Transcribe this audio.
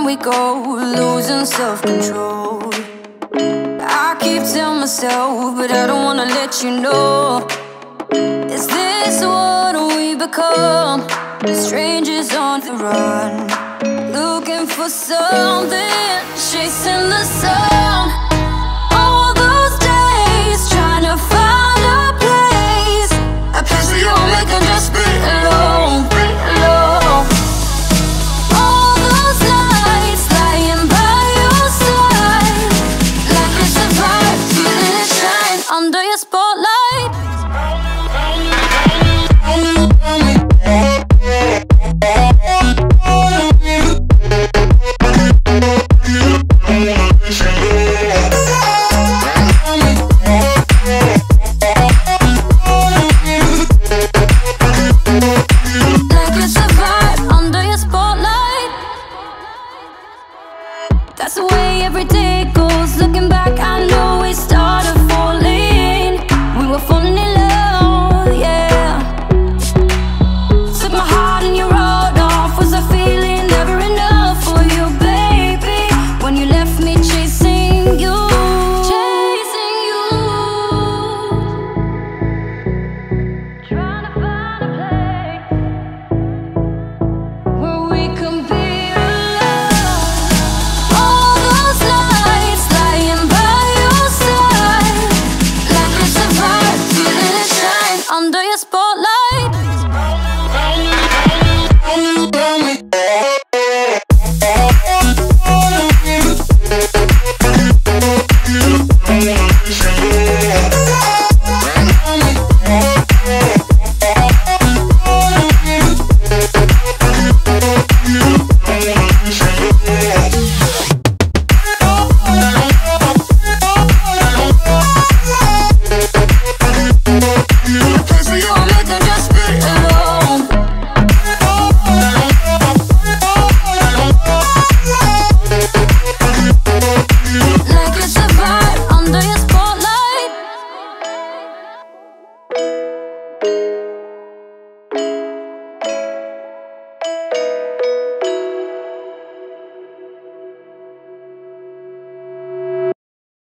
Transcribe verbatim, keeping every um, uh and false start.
we go, losing self-control. I keep telling myself, but I don't wanna let you know. Is this what we become? Strangers on the run, looking for something, chasing the sun. All those days, trying to find a place, a place where you'll make them just be alone, be alone. All those nights, lying by your side, like it's a vibe, feeling it shine under your spotlight. That's the way every day goes. Looking back, I know we started falling. We were falling in love, yeah. Took my heart and you rode off. Was I feeling never enough for you, baby? When you left me chasing you, chasing you, trying to find a place where we can be.